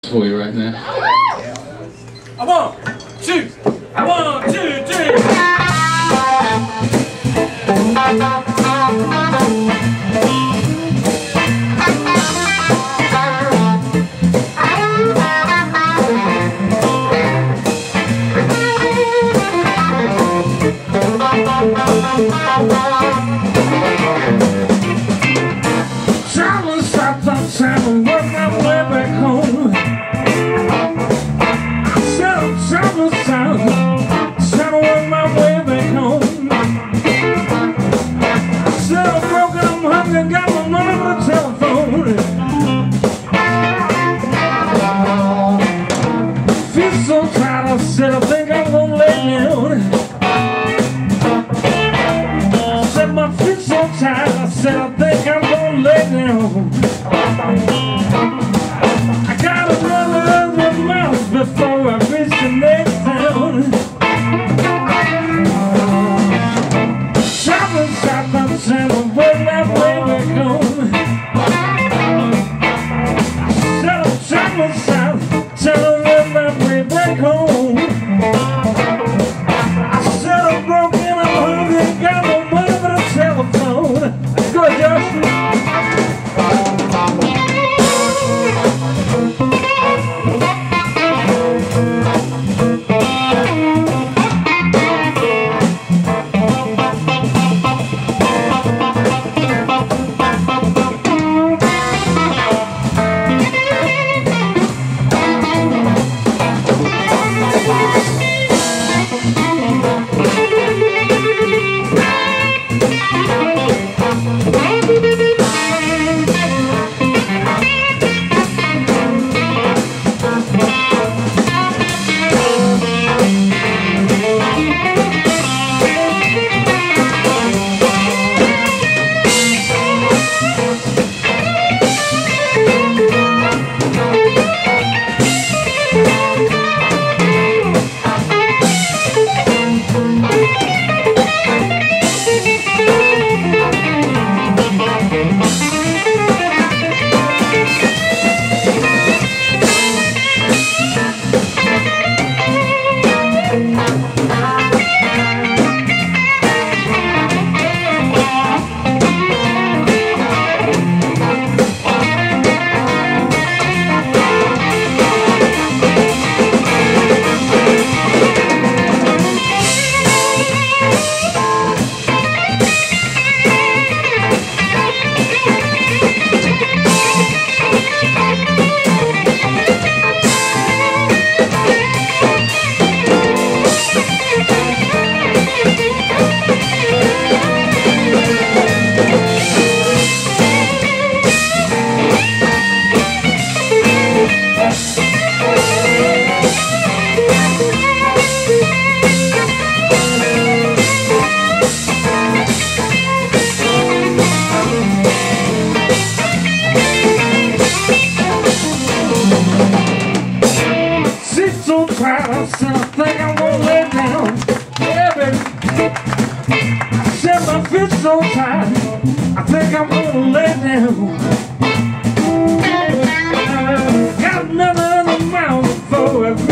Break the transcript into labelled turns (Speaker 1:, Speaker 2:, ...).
Speaker 1: for you right now.
Speaker 2: One, two, 1, 2, 3.
Speaker 3: Traveling south of town, work my way back home. I said I'm traveling south, trying to work my way back home. I said I'm broken, I'm hungry, got my money on the telephone. Feel so tired, I said I think I'm gonna lay down. I said my feet so tired, I said I think I'm gonna lay down. I gotta run another miles before I reach the next town. Traveling south of town, I'm working my way back home. I said I'm traveling south, trying to work my way back home. I said I'm broken, I'm hungry, got no money for the telephone. Go, Josh. So tired, I said I think I'm gonna lay down. Yeah, baby. I said my feet so tired, I think I'm gonna lay down. Got another mile before I